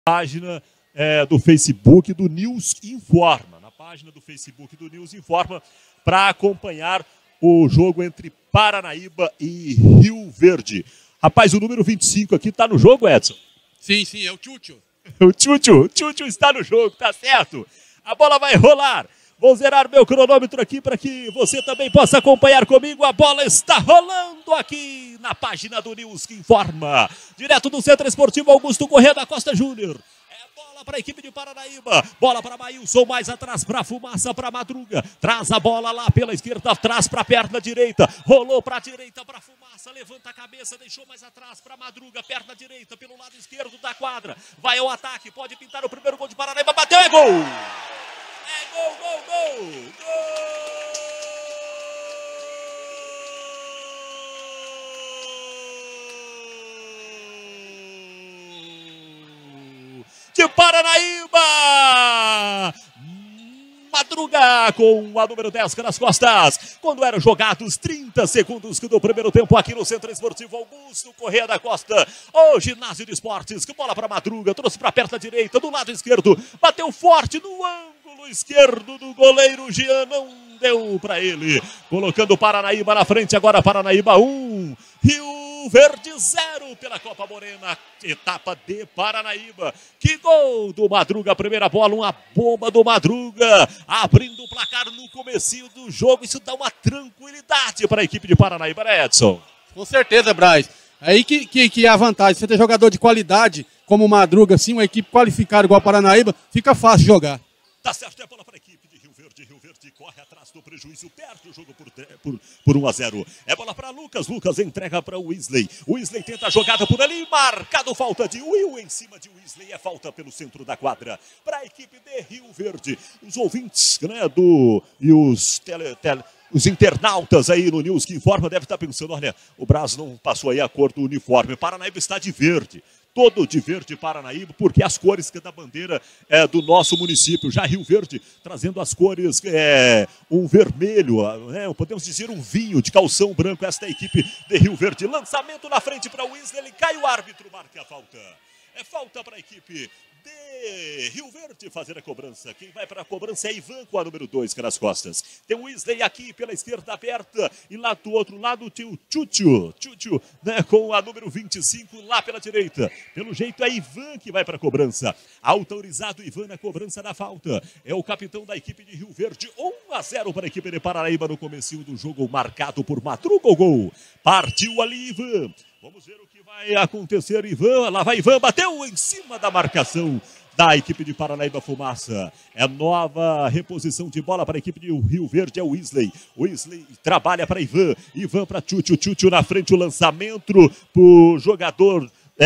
Página do Facebook do News Informa. Na página do Facebook do News Informa para acompanhar o jogo entre Paranaíba e Rio Verde. Rapaz, o número 25 aqui tá no jogo, Edson? Sim, é o Tchutchu. O Tchutchu está no jogo, tá certo. A bola vai rolar. Vou zerar meu cronômetro aqui para que você também possa acompanhar comigo. A bola está rolando aqui na página do News que Informa. Direto do Centro Esportivo Augusto Corrêa da Costa Júnior. É bola para a equipe de Paranaíba. Bola para Maílson, mais atrás para Fumaça, para Madruga. Traz a bola lá pela esquerda, traz para a perna direita. Rolou para a direita para Fumaça. Levanta a cabeça, deixou mais atrás para Madruga. Perna direita pelo lado esquerdo da quadra. Vai ao ataque, pode pintar o primeiro gol de Paranaíba. Bateu, é gol! É gol, gol, gol! Gol! De Paranaíba! Madruga com a número 10 nas costas. Quando eram jogados 30 segundos do primeiro tempo aqui no Centro Esportivo Augusto Corrêa da Costa. O ginásio de esportes, que bola para Madruga, trouxe para a perna direita, do lado esquerdo. Bateu forte no ângulo esquerdo do goleiro Jean, não deu para ele. Colocando o Paranaíba na frente, agora Paranaíba 1, Rio Verde 0 pela Copa Morena, etapa de Paranaíba. Que gol do Madruga, primeira bola, uma bomba do Madruga, abrindo o placar no comecinho do jogo. Isso dá uma tranquilidade para a equipe de Paranaíba, né, Edson? Com certeza, Braz. Aí que é a vantagem. Você ter jogador de qualidade como o Madruga, assim, uma equipe qualificada igual a Paranaíba, fica fácil jogar. Tá certo, é bola para a equipe de Rio Verde. Rio Verde corre atrás do prejuízo, perde o jogo por 1-0. É bola para Lucas. Lucas entrega para o Weasley. O Weasley tenta a jogada por ali. Marcado falta de Will em cima de Weasley. É falta pelo centro da quadra para a equipe de Rio Verde. Os ouvintes, né, e os internautas aí no News que Informa devem estar pensando: olha, o Brasil não passou aí a cor do uniforme. Paranaíba está de verde. Todo de verde Paranaíba, porque as cores que é da bandeira do nosso município. Já Rio Verde trazendo as cores, um vermelho, podemos dizer um vinho de calção branco. Esta é a equipe de Rio Verde. Lançamento na frente para o Weasley, ele cai, o árbitro marca a falta. É falta para a equipe de Rio Verde fazer a cobrança. Quem vai para a cobrança é Ivan com a número 2 nas costas. Tem o Weasley aqui pela esquerda aberta e lá do outro lado tem o Tchutchu, né, com a número 25 lá pela direita. Pelo jeito é Ivan que vai para a cobrança. Autorizado Ivan na cobrança da falta. É o capitão da equipe de Rio Verde. 1-0 para a equipe de Paranaíba no comecinho do jogo, marcado por Madruga o gol. Partiu ali Ivan. Vamos ver o que vai acontecer, Ivan. Lá vai Ivan, bateu em cima da marcação da equipe de Paranaíba. Fumaça. É nova reposição de bola para a equipe de Rio Verde, é o Weasley. O Weasley trabalha para Ivan. Ivan para Tchutchu na frente, o lançamento para o jogador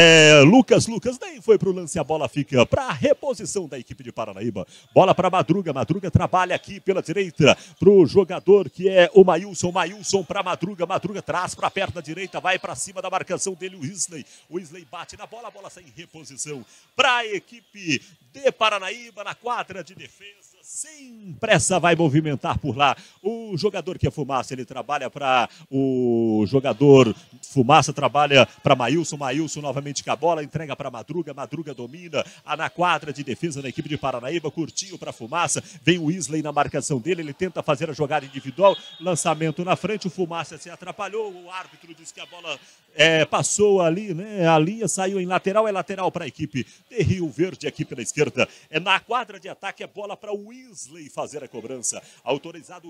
Lucas nem foi para o lance, a bola fica para a reposição da equipe de Paranaíba. Bola para Madruga, Madruga trabalha aqui pela direita para o jogador que é o Maílson para Madruga, Madruga traz para a perna direita, vai para cima da marcação dele, o Weasley bate na bola, a bola sai em reposição para a equipe de Paranaíba na quadra de defesa. Sem pressa vai movimentar por lá o jogador que é Fumaça, ele trabalha para o jogador Fumaça, trabalha para Maílson novamente com a bola, entrega para Madruga domina na quadra de defesa da equipe de Paranaíba, curtinho para Fumaça, vem o Weasley na marcação dele, ele tenta fazer a jogada individual, lançamento na frente, o Fumaça se atrapalhou, o árbitro disse que a bola passou ali, né? A linha saiu em lateral, é lateral para a equipe de Rio Verde aqui pela esquerda. É na quadra de ataque, é bola para o Weasley fazer a cobrança. Autorizado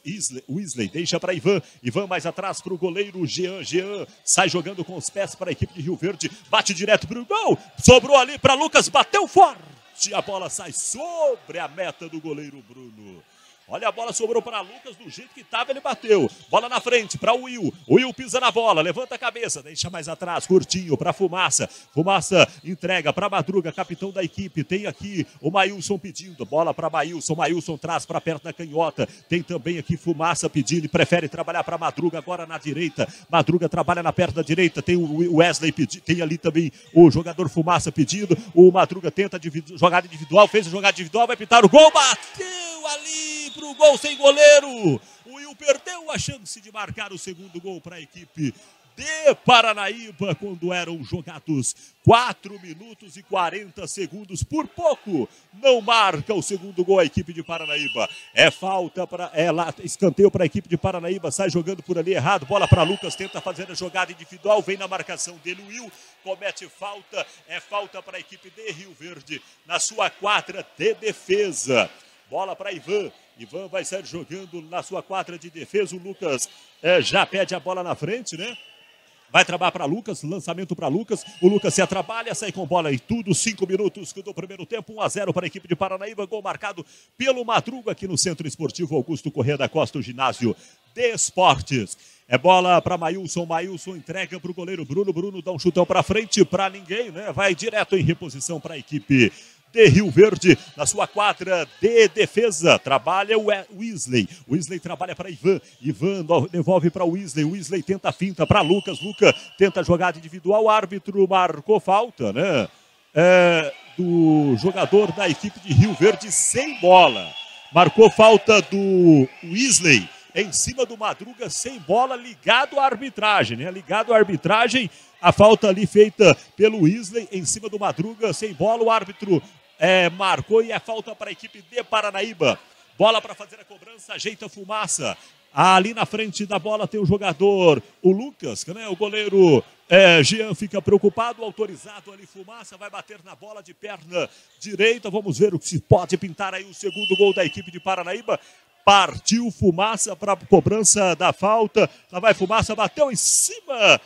o Weasley, deixa para Ivan mais atrás para o goleiro Jean sai jogando com os pés para a equipe de Rio Verde, bate direto para o gol, sobrou ali para Lucas, bateu forte, a bola sai sobre a meta do goleiro Bruno. Olha, a bola sobrou para Lucas, do jeito que estava ele bateu. Bola na frente para o Will pisa na bola, levanta a cabeça, deixa mais atrás, curtinho para Fumaça. Fumaça entrega para Madruga, capitão da equipe. Tem aqui o Maílson pedindo, bola para Maílson traz para perto da canhota. Tem também aqui Fumaça pedindo, prefere trabalhar para Madruga agora na direita. Madruga trabalha na perna direita, tem o Weasley pedindo, tem ali também o jogador Fumaça pedindo. O Madruga tenta jogada individual, fez a jogada individual, vai pintar o gol, bateu ali pro gol sem goleiro. O Will perdeu a chance de marcar o segundo gol para a equipe de Paranaíba, quando eram jogados 4 minutos e 40 segundos. Por pouco não marca o segundo gol a equipe de Paranaíba. É falta para escanteio para a equipe de Paranaíba, sai jogando por ali errado, bola para Lucas, tenta fazer a jogada individual, vem na marcação dele o Will, comete falta, é falta para a equipe de Rio Verde na sua quadra de defesa. Bola para Ivan. Ivan vai sair jogando na sua quadra de defesa. O Lucas já pede a bola na frente, né? Vai trabalhar para Lucas, lançamento para Lucas. O Lucas se atrapalha, sai com bola e tudo. 5 minutos do primeiro tempo, 1-0 para a equipe de Paranaíba. Gol marcado pelo Madruga aqui no Centro Esportivo Augusto Corrêa da Costa, o ginásio de esportes. É bola para Maílson. Maílson entrega para o goleiro Bruno. Bruno dá um chutão para frente para ninguém, né? Vai direto em reposição para a equipe de Rio Verde, na sua quadra de defesa, trabalha o Weasley. Weasley trabalha para Ivan. Ivan devolve para o Weasley. Weasley tenta a finta para Lucas. Lucas tenta a jogada individual. O árbitro marcou falta, né? Do jogador da equipe de Rio Verde sem bola. Marcou falta do Weasley em cima do Madruga sem bola, ligado à arbitragem, né? Ligado à arbitragem, a falta ali feita pelo Weasley em cima do Madruga sem bola. O árbitro marcou e é falta para a equipe de Paranaíba. Bola para fazer a cobrança, ajeita a Fumaça. Ali na frente da bola tem o jogador, o Lucas, né? O goleiro Jean fica preocupado, autorizado ali Fumaça, vai bater na bola de perna direita. Vamos ver o que se pode pintar aí o segundo gol da equipe de Paranaíba. Partiu Fumaça para a cobrança da falta. Lá vai Fumaça, bateu em cima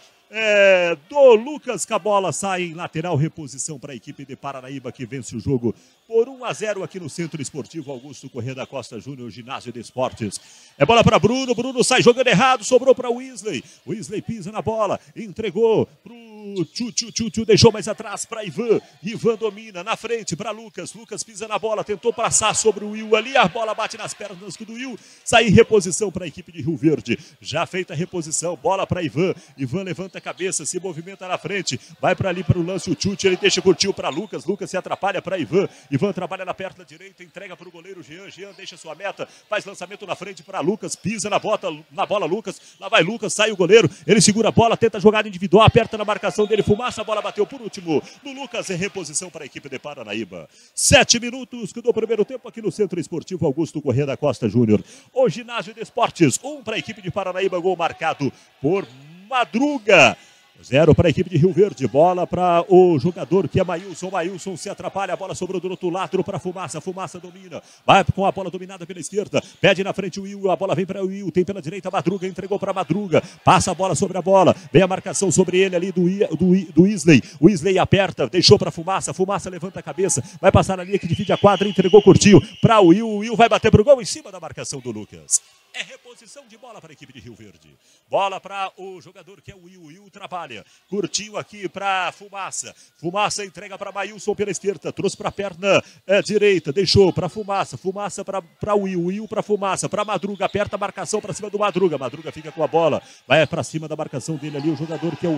do Lucas, que a bola sai em lateral, reposição para a equipe de Paranaíba, que vence o jogo por 1-0 aqui no Centro Esportivo Augusto Corrêa da Costa Júnior, ginásio de esportes. É bola para Bruno, Bruno sai jogando errado, sobrou para Weasley. Weasley pisa na bola, entregou para o Tchu, deixou mais atrás para Ivan. Ivan domina na frente para Lucas. Lucas pisa na bola, tentou passar sobre o Will ali, a bola bate nas pernas do Will. Sai em reposição para a equipe de Rio Verde. Já feita a reposição, bola para Ivan. Ivan levanta a cabeça, se movimenta na frente, vai para ali para o lance o Tchu, ele deixa curtir para Lucas. Lucas se atrapalha para Ivan. Ivan trabalha na perna direita, entrega para o goleiro Jean. Jean deixa sua meta, faz lançamento na frente para Lucas, pisa na bola Lucas. Lá vai Lucas, sai o goleiro, ele segura a bola, tenta a jogada individual, aperta na marcação dele, Fumaça, a bola bateu por último no Lucas, em reposição para a equipe de Paranaíba. 7 minutos do primeiro tempo aqui no Centro Esportivo Augusto Corrêa da Costa Júnior, o ginásio de esportes. 1 para a equipe de Paranaíba, gol marcado por Madruga. 0 para a equipe de Rio Verde, bola para o jogador que é Maílson. Maílson se atrapalha, a bola sobrou do outro lado para Fumaça. Fumaça domina, vai com a bola dominada pela esquerda, pede na frente o Will, a bola vem para o Will, tem pela direita Madruga, entregou para Madruga, passa a bola sobre a bola, vem a marcação sobre ele ali do Weasley. O Weasley aperta, deixou para Fumaça. Fumaça levanta a cabeça, vai passar na linha que divide a quadra, entregou curtinho para o Will. O Will vai bater para o gol em cima da marcação do Lucas. É reposição de bola para a equipe de Rio Verde. Bola para o jogador que é o Will. Will trabalha. Curtinho aqui para Fumaça. Fumaça entrega para Maílson pela esquerda. Trouxe para a perna direita. Deixou para Fumaça. Fumaça para Will. Will para Fumaça. Para Madruga. Aperta a marcação para cima do Madruga. Madruga fica com a bola. Vai para cima da marcação dele ali. O jogador que é o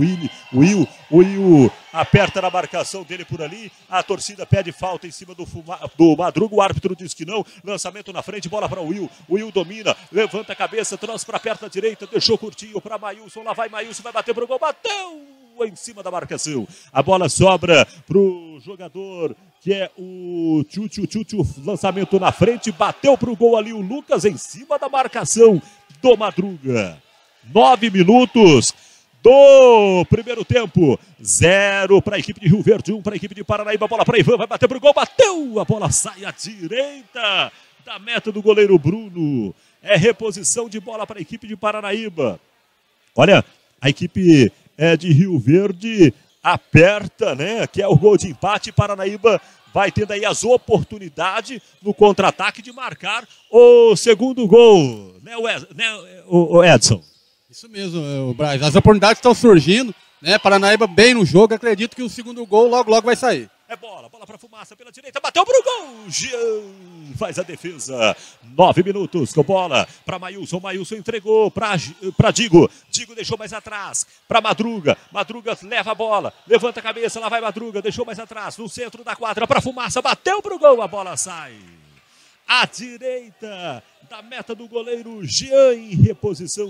Will aperta na marcação dele por ali. A torcida pede falta em cima do Madruga. O árbitro diz que não. Lançamento na frente. Bola para o Will. O Will domina. Levanta a cabeça, trouxe para a perna direita, deixou curtinho para Maílson, lá vai Maílson, vai bater para o gol, bateu em cima da marcação. A bola sobra para o jogador que é o Tchu, lançamento na frente, bateu para o gol ali o Lucas em cima da marcação do Madruga. 9 minutos do primeiro tempo, 0 para a equipe de Rio Verde, 1 para a equipe de Paranaíba, bola para Ivan, vai bater para o gol, bateu, a bola sai à direita da meta do goleiro Bruno. É reposição de bola para a equipe de Paranaíba. Olha, a equipe de Rio Verde aperta, né? Que é o gol de empate. Paranaíba vai tendo aí as oportunidades no contra-ataque de marcar o segundo gol, né, o Edson? Isso mesmo, Braz. As oportunidades estão surgindo, né? Paranaíba bem no jogo. Acredito que o segundo gol logo vai sair. É bola para Fumaça pela direita, bateu pro gol, Jean faz a defesa. 9 minutos com bola para Maílson, Maílson entregou para Digo, Digo deixou mais atrás, para Madruga, Madruga leva a bola, levanta a cabeça, lá vai Madruga, deixou mais atrás, no centro da quadra, para Fumaça, bateu pro gol, a bola sai à direita da meta do goleiro Jean, em reposição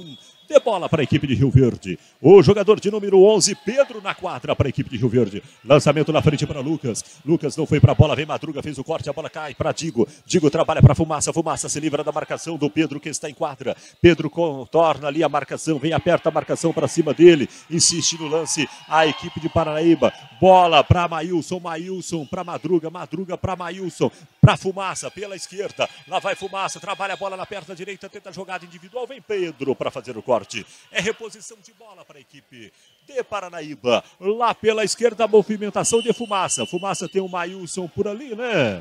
de bola para a equipe de Rio Verde. O jogador de número 11, Pedro, na quadra para a equipe de Rio Verde. Lançamento na frente para Lucas. Lucas não foi para a bola, vem Madruga, fez o corte, a bola cai para Digo. Digo trabalha para Fumaça. Fumaça se livra da marcação do Pedro, que está em quadra. Pedro contorna ali a marcação, vem, aperta a marcação para cima dele. Insiste no lance a equipe de Paranaíba. Bola para Maílson, Maílson para Madruga, Madruga para Maílson, para Fumaça, pela esquerda. Lá vai Fumaça, trabalha a bola na perna direita, tenta a jogada individual, vem Pedro para fazer o corte. É reposição de bola para a equipe de Paranaíba. Lá pela esquerda, a movimentação de Fumaça. Fumaça tem o Maílson por ali, né?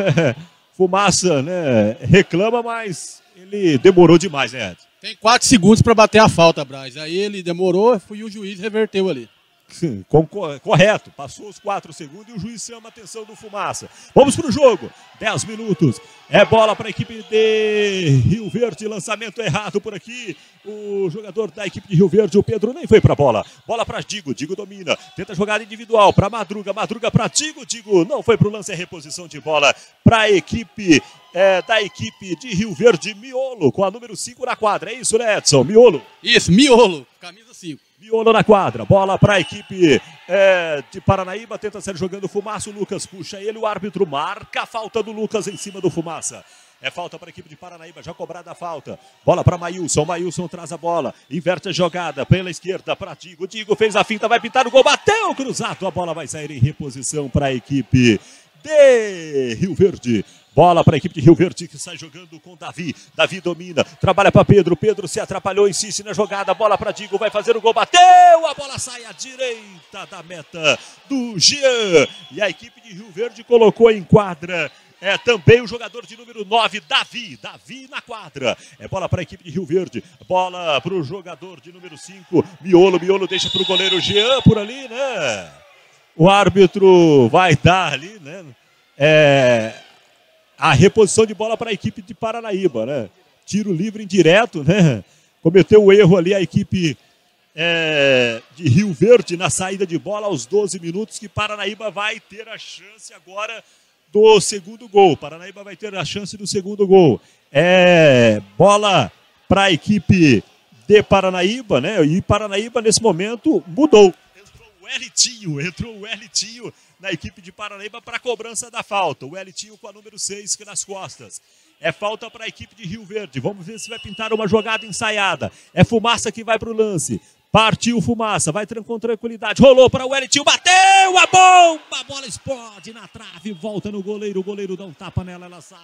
Fumaça, né? Reclama, mas ele demorou demais, né, Ed? Tem 4 segundos para bater a falta, Braz. Aí ele demorou e o juiz reverteu ali. Sim, correto, passou os 4 segundos e o juiz chama a atenção do Fumaça. Vamos para o jogo, 10 minutos, é bola para a equipe de Rio Verde, lançamento errado por aqui, o jogador da equipe de Rio Verde, o Pedro, nem foi para a bola para Digo, Digo domina, tenta jogada individual para Madruga, Madruga para Digo, Digo não foi para o lance, é reposição de bola para a equipe da equipe de Rio Verde, Miolo, com a número 5 na quadra, é isso, né, Edson? Miolo? Isso, Miolo, camisa 5. Miolo na quadra, bola para a equipe de Paranaíba, tenta sair jogando Fumaça, o Lucas puxa ele, o árbitro marca a falta do Lucas em cima do Fumaça. É falta para a equipe de Paranaíba, já cobrada a falta. Bola para Maílson, Maílson traz a bola, inverte a jogada pela esquerda para Digo. Digo fez a finta, vai pintar o gol, bateu cruzado, a bola vai sair em reposição para a equipe de Rio Verde. Bola para a equipe de Rio Verde que sai jogando com Davi. Davi domina, trabalha para Pedro. Pedro se atrapalhou, insiste na jogada. Bola para Digo, vai fazer o gol, bateu. A bola sai à direita da meta do Jean. E a equipe de Rio Verde colocou em quadra também o jogador de número 9, Davi. Davi na quadra. É bola para a equipe de Rio Verde. Bola para o jogador de número 5, Miolo. Miolo deixa para o goleiro Jean por ali, né? O árbitro vai dar ali, né? A reposição de bola para a equipe de Paranaíba, né? Tiro livre indireto, né? Cometeu o erro ali a equipe de Rio Verde na saída de bola aos 12 minutos, que Paranaíba vai ter a chance agora do segundo gol. Paranaíba vai ter a chance do segundo gol. Bola para a equipe de Paranaíba, né? E Paranaíba nesse momento mudou. Entrou o Elitinho na equipe de Paranaíba para a cobrança da falta. O Elitinho com a número 6 nas costas. É falta para a equipe de Rio Verde. Vamos ver se vai pintar uma jogada ensaiada. É Fumaça que vai para o lance. Partiu Fumaça, vai com tranquilidade. Rolou para o Elitinho, bateu a bomba. A bola explode na trave, volta no goleiro. O goleiro dá um tapa nela, ela sai.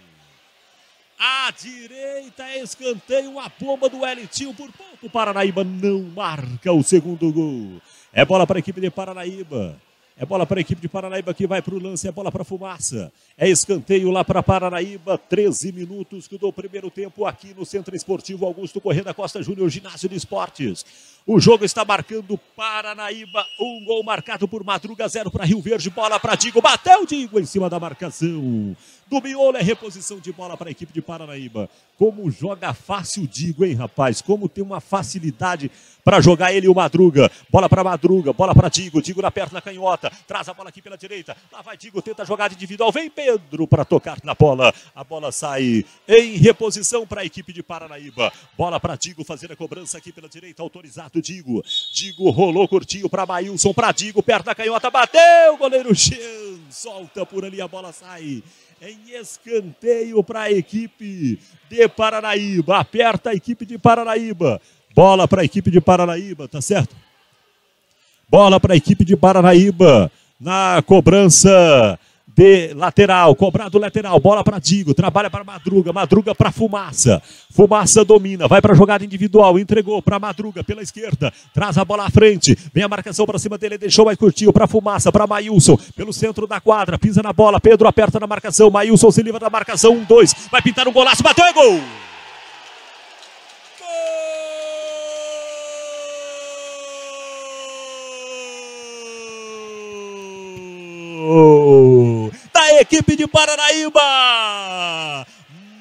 À direita, escanteio, a bomba do Elitinho. Por pouco, o Paranaíba não marca o segundo gol. É bola para a equipe de Paranaíba. É bola para a equipe de Paranaíba que vai para o lance. É bola para Fumaça. É escanteio lá para Paranaíba. 13 minutos do primeiro tempo aqui no Centro Esportivo Augusto Corrêa da Costa Júnior, Ginásio de Esportes. O jogo está marcando Paranaíba. Um gol marcado por Madruga, 0 para Rio Verde. Bola para Digo. Bateu Digo em cima da marcação do Miolo. É reposição de bola para a equipe de Paranaíba. Como joga fácil Digo, hein, rapaz? Como tem uma facilidade para jogar ele e o Madruga. Bola para Madruga, bola para Digo. Digo na perna canhota. Traz a bola aqui pela direita. Lá vai Digo, tenta a jogada individual. Vem Pedro para tocar na bola. A bola sai em reposição para a equipe de Paranaíba. Bola para Digo fazer a cobrança aqui pela direita. Autorizado Digo. Digo rolou curtinho para Maílson, para Digo. Perna canhota, bateu. Goleiro Jean solta por ali. A bola sai em escanteio para a equipe de Paranaíba. Aperta a equipe de Paranaíba. Bola para a equipe de Paranaíba, tá certo? Bola para a equipe de Paranaíba na cobrança de lateral, cobrado lateral, bola para Digo, trabalha para Madruga, Madruga para Fumaça, Fumaça domina, vai para a jogada individual, entregou para Madruga pela esquerda, traz a bola à frente, vem a marcação para cima dele, deixou mais curtinho para Fumaça, para Maílson, pelo centro da quadra, pisa na bola, Pedro aperta na marcação, Maílson se livra da marcação, 1-2, vai pintar um golaço, bateu, é gol! Da equipe de Paranaíba,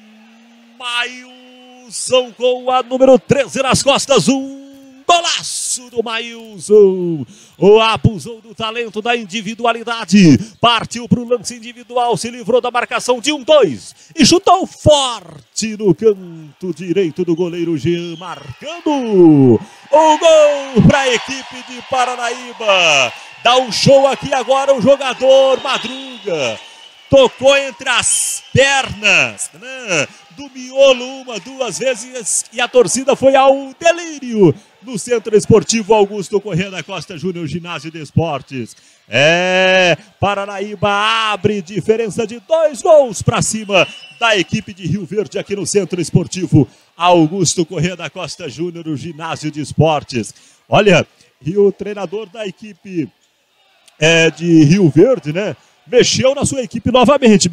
Maílson com a número 13 nas costas, um golaço! golaço do Maílson. Abusou do talento, da individualidade. Partiu para o lance individual, se livrou da marcação de 1-2 e chutou forte no canto direito do goleiro Jean, marcando o gol para a equipe de Paranaíba. Dá um show aqui agora o jogador Madruga. Tocou entre as pernas, né, do miolo 1-2 vezes e a torcida foi ao delírio no Centro Esportivo Augusto Corrêa da Costa Júnior, Ginásio de Esportes. Paranaíba abre diferença de 2 gols para cima da equipe de Rio Verde aqui no Centro Esportivo Augusto Corrêa da Costa Júnior, o Ginásio de Esportes. Olha, e o treinador da equipe de Rio Verde, né? Mexeu na sua equipe novamente,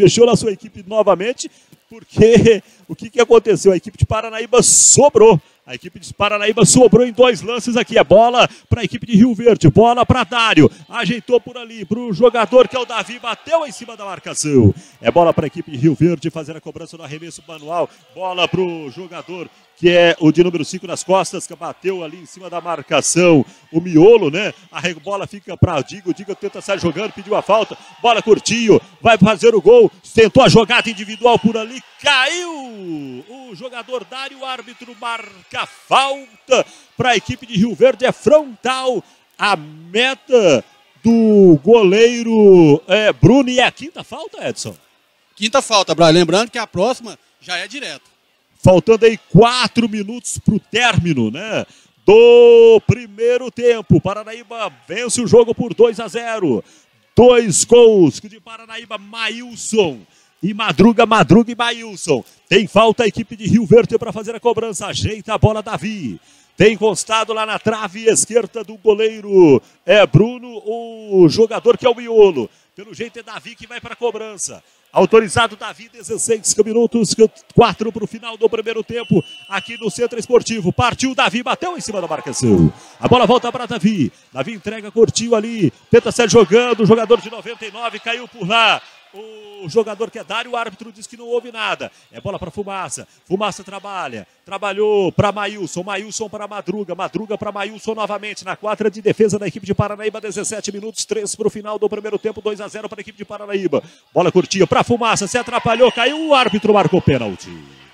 porque o que aconteceu? A equipe de Paranaíba sobrou. A equipe de Paranaíba sobrou em 2 lances aqui. É bola para a equipe de Rio Verde, bola para Dário. Ajeitou por ali para o jogador que é o Davi, bateu em cima da marcação. É bola para a equipe de Rio Verde fazer a cobrança do arremesso manual. Bola para o jogador que é o de número 5 nas costas, que bateu ali em cima da marcação, o miolo, né? A bola fica para Digo, Digo tenta sair jogando, pediu a falta, bola curtinho, vai fazer o gol, tentou a jogada individual por ali, caiu o jogador Dário, o árbitro marca falta para a equipe de Rio Verde, é frontal a meta do goleiro Bruno, e é a 5ª falta, Edson? 5ª falta, Braz, lembrando que a próxima já é direto. Faltando aí 4 minutos para o término, né, do primeiro tempo. Paranaíba vence o jogo por 2-0. 2 gols de Paranaíba, Maílson e Madruga e Maílson. Tem falta a equipe de Rio Verde para fazer a cobrança. Ajeita a bola Davi. Tem encostado lá na trave esquerda do goleiro Bruno, o jogador que é o miolo. Pelo jeito é Davi que vai para a cobrança. Autorizado Davi, 16 minutos, 4 para o final do primeiro tempo, aqui no Centro Esportivo. Partiu Davi, bateu em cima da marcação. A bola volta para Davi. Davi entrega curtinho ali, tenta sair jogando, o jogador de 99 caiu por lá. O jogador que é Dário, o árbitro diz que não houve nada. É bola para Fumaça. Fumaça trabalhou para Maílson. Maílson para Madruga. Madruga para Maílson novamente. Na quadra de defesa da equipe de Paranaíba. 17 minutos, 3 para o final do primeiro tempo. 2-0 para a equipe de Paranaíba. Bola curtinha para Fumaça. Se atrapalhou, caiu. O árbitro marcou pênalti.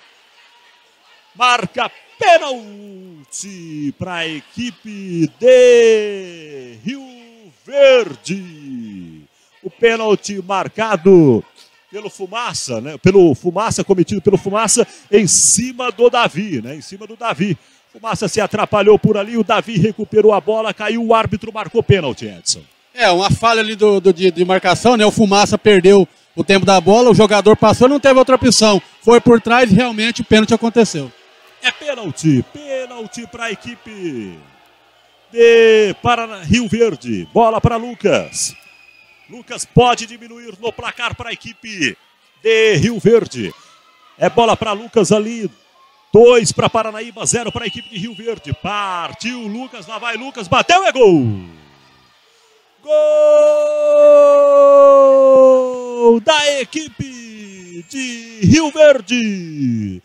Marca pênalti para a equipe de Rio Verde. O pênalti marcado pelo Fumaça, né? Cometido pelo Fumaça em cima do Davi, né? Em cima do Davi. Fumaça se atrapalhou por ali, o Davi recuperou a bola, caiu, o árbitro marcou pênalti, Edson. Uma falha ali de marcação, né? O Fumaça perdeu o tempo da bola, o jogador passou, não teve outra opção. Foi por trás e realmente o pênalti aconteceu. É pênalti para a equipe de Rio Verde. Bola para Lucas. Lucas pode diminuir no placar para a equipe de Rio Verde. É bola para Lucas ali. 2 para Paranaíba, 0 para a equipe de Rio Verde. Partiu Lucas, lá vai Lucas, bateu, é gol! Gol da equipe de Rio Verde.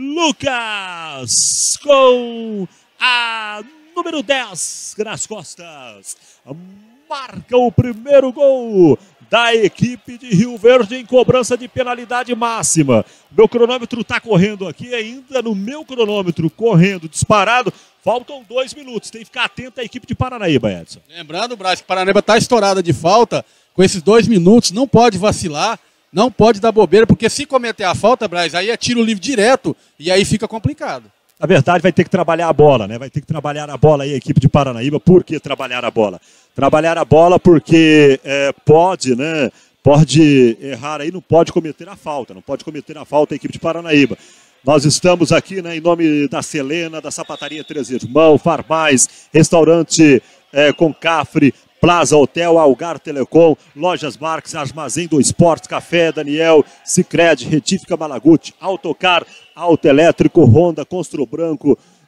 Lucas com a número 10 nas costas. Marca o primeiro gol da equipe de Rio Verde em cobrança de penalidade máxima. Meu cronômetro está correndo aqui ainda, no meu cronômetro correndo, disparado. Faltam 2 minutos, tem que ficar atento à equipe de Paranaíba, Edson. Lembrando, Braz, que Paranaíba está estourada de falta, com esses 2 minutos, não pode vacilar, não pode dar bobeira, porque se cometer a falta, Braz, aí é tiro livre direto e aí fica complicado. Na verdade, vai ter que trabalhar a bola, né? Vai ter que trabalhar a bola aí a equipe de Paranaíba. Por que trabalhar a bola? Trabalhar a bola porque pode, né? Pode errar aí, não pode cometer a falta. Não pode cometer a falta a equipe de Paranaíba. Nós estamos aqui, né, em nome da Selena, da Sapataria Três Irmãos, Farmais, Restaurante Concafre, Plaza Hotel, Algar Telecom, Lojas Marques, Armazém do Esporte, Café Daniel, Sicredi, Retífica Malaguti, Autocar, Autoelétrico, Honda, Constru Branco,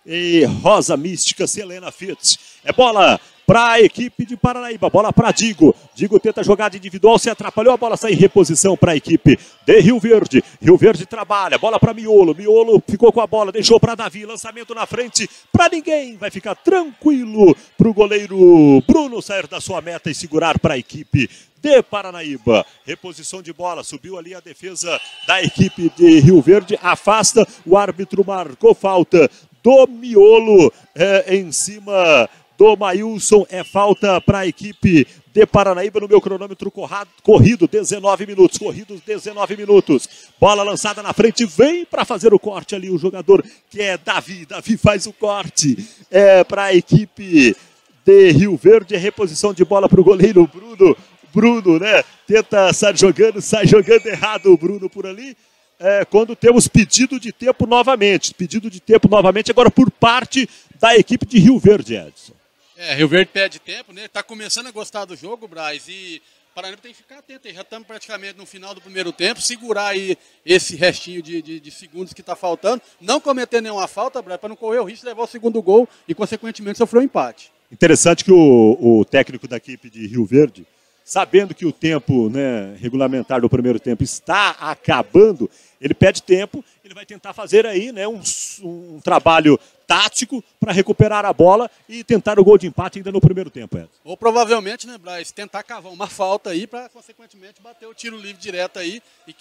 e Rosa Mística, Selena Fitz. É bola para a equipe de Paranaíba, bola para Digo. Digo tenta jogada individual, se atrapalhou, a bola sai em reposição para a equipe de Rio Verde. Rio Verde trabalha, bola para Miolo. Miolo ficou com a bola, deixou para Davi, lançamento na frente para ninguém. Vai ficar tranquilo para o goleiro Bruno sair da sua meta e segurar para a equipe de Paranaíba. Reposição de bola, subiu ali a defesa da equipe de Rio Verde, afasta, o árbitro marcou falta do Miolo em cima do Maílson. É falta para a equipe de Paranaíba no meu cronômetro corrido, 19 minutos, corridos 19 minutos. Bola lançada na frente, vem para fazer o corte ali o jogador que é Davi. Davi faz o corte para a equipe de Rio Verde, reposição de bola para o goleiro Bruno. Bruno, né? Tenta sai jogando errado o Bruno por ali. Quando temos pedido de tempo novamente. Pedido de tempo novamente agora por parte da equipe de Rio Verde, Edson. Rio Verde pede tempo, né? Tá começando a gostar do jogo, Braz, e Paranaíba tem que ficar atento. Já estamos praticamente no final do primeiro tempo, segurar aí esse restinho de segundos que está faltando, não cometer nenhuma falta, Braz, para não correr o risco de levar o segundo gol e, consequentemente, sofrer um empate. Interessante que o técnico da equipe de Rio Verde, sabendo que o tempo, né, regulamentar do primeiro tempo está acabando, ele pede tempo, ele vai tentar fazer aí, né, um trabalho tático para recuperar a bola e tentar o gol de empate ainda no primeiro tempo, Edson. Ou provavelmente, né, Braz, tentar cavar uma falta aí para, consequentemente, bater o tiro livre direto aí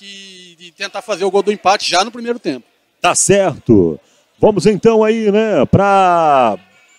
e tentar fazer o gol do empate já no primeiro tempo. Tá certo. Vamos então aí, né, para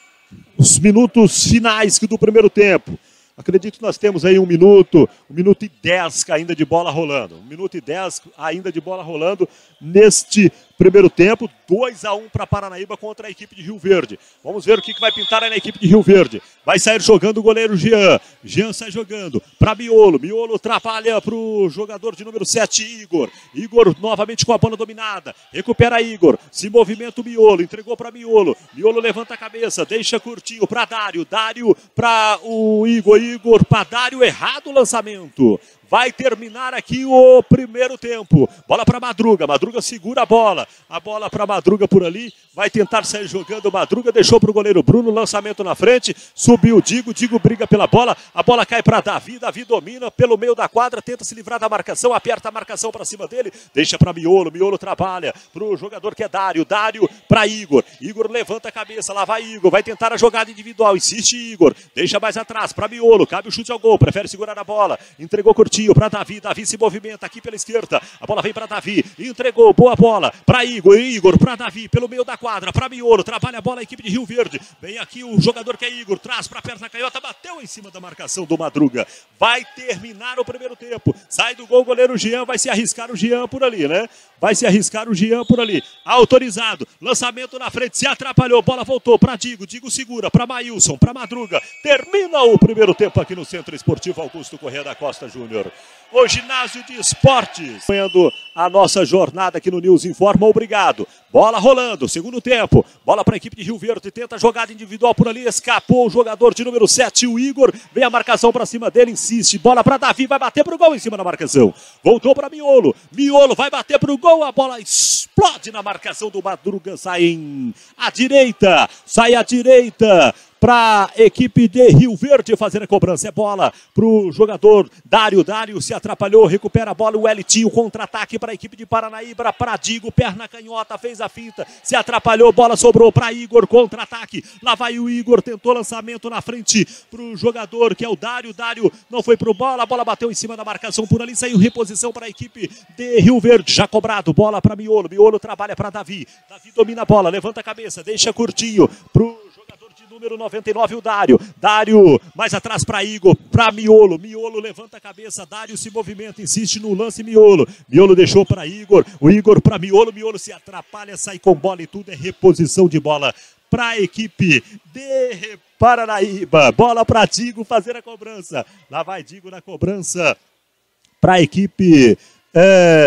os minutos finais do primeiro tempo. Acredito que nós temos aí 1 minuto e 10 ainda de bola rolando. 1 minuto e 10 ainda de bola rolando neste primeiro tempo. 2-1 para Paranaíba contra a equipe de Rio Verde. Vamos ver o que vai pintar aí na equipe de Rio Verde. Vai sair jogando o goleiro Jean. Jean sai jogando para Miolo. Miolo trabalha para o jogador de número 7, Igor. Igor novamente com a bola dominada. Recupera Igor. Se movimenta o Miolo. Entregou para Miolo. Miolo levanta a cabeça. Deixa curtinho para Dário. Dário para o Igor. Igor para Dário. Errado o lançamento. Vai terminar aqui o primeiro tempo. Bola para Madruga. Madruga segura a bola. A bola para Madruga por ali. Vai tentar sair jogando. Madruga deixou para o goleiro Bruno. Lançamento na frente. Subiu Digo. Digo briga pela bola. A bola cai para Davi. Davi domina pelo meio da quadra. Tenta se livrar da marcação. Aperta a marcação para cima dele. Deixa para Miolo. Miolo trabalha para o jogador que é Dário. Dário para Igor. Igor levanta a cabeça. Lá vai Igor. Vai tentar a jogada individual. Insiste Igor. Deixa mais atrás para Miolo. Cabe o chute ao gol. Prefere segurar a bola. Entregou curtinho para Davi. Davi se movimenta aqui pela esquerda. A bola vem para Davi. Entregou. Boa bola para Igor. Igor para Davi. Pelo meio da quadra. Para Miolo. Trabalha a bola a equipe de Rio Verde. Vem aqui o jogador que é Igor. Traz para a perna canhota. Bateu em cima da marcação do Madruga. Vai terminar o primeiro tempo. Sai do gol o goleiro Jean. Vai se arriscar o Jean por ali, né? Vai se arriscar o Jean por ali. Autorizado. Lançamento na frente. Se atrapalhou. Bola voltou para Digo. Digo segura. Para Maílson. Para Madruga. Termina o primeiro tempo aqui no Centro Esportivo Augusto Corrêa da Costa Júnior. O ginásio de esportes. Acompanhando a nossa jornada aqui no News Informa. Obrigado. Bola rolando. Segundo tempo. Bola para a equipe de Rio Verde. Tenta jogada individual por ali. Escapou o jogador de número 7, o Igor. Vem a marcação para cima dele. Insiste. Bola para Davi. Vai bater para o gol em cima da marcação. Voltou para Miolo. Miolo vai bater para o gol. A bola explode na marcação do Madruga. Sai à direita. Sai à direita. Para a equipe de Rio Verde fazer a cobrança. É bola para o jogador Dário. Dário se atrapalhou, recupera a bola. O Elitinho, contra-ataque para a equipe de Paranaíba. Para Digo, perna canhota, fez a finta. Se atrapalhou, bola sobrou para Igor, contra-ataque. Lá vai o Igor, tentou lançamento na frente para o jogador que é o Dário. Dário não foi para o bola, a bola bateu em cima da marcação por ali. Saiu reposição para a equipe de Rio Verde. Já cobrado, bola para Miolo. Miolo trabalha para Davi. Davi domina a bola, levanta a cabeça, deixa curtinho para o número 99, o Dário. Dário mais atrás para Igor, para Miolo. Miolo levanta a cabeça, Dário se movimenta, insiste no lance Miolo. Miolo deixou para Igor, o Igor para Miolo. Miolo se atrapalha, sai com bola e tudo é reposição de bola para a equipe de Paranaíba. Bola para Digo fazer a cobrança. Lá vai Digo na cobrança para a equipe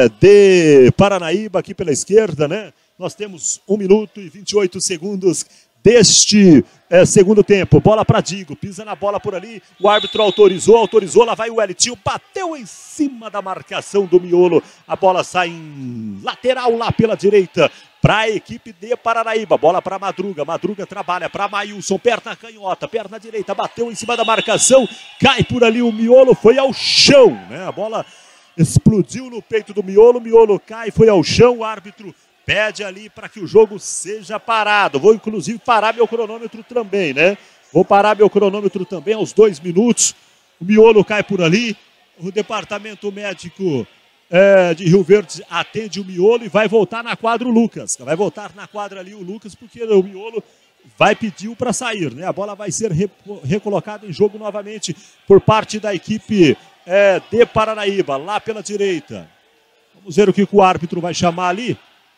de Paranaíba aqui pela esquerda, né? Nós temos 1 minuto e 28 segundos deste segundo tempo. Bola para Digo, pisa na bola por ali, o árbitro autorizou, lá vai o Wellington, bateu em cima da marcação do Miolo, a bola sai em lateral lá pela direita, para a equipe de Paranaíba, bola para Madruga, Madruga trabalha para Maílson, perna canhota, perna direita, bateu em cima da marcação, cai por ali o Miolo, foi ao chão, né? A bola explodiu no peito do Miolo, Miolo cai, foi ao chão, o árbitro pede ali para que o jogo seja parado. Vou inclusive parar meu cronômetro também, né? Vou parar meu cronômetro também aos 2 minutos. O Miolo cai por ali. O departamento médico de Rio Verde atende o Miolo e vai voltar na quadra o Lucas. Vai voltar na quadra ali o Lucas porque o Miolo vai pedir para sair, né? A bola vai ser recolocada em jogo novamente por parte da equipe de Paranaíba, lá pela direita. Vamos ver o que o árbitro vai chamar ali.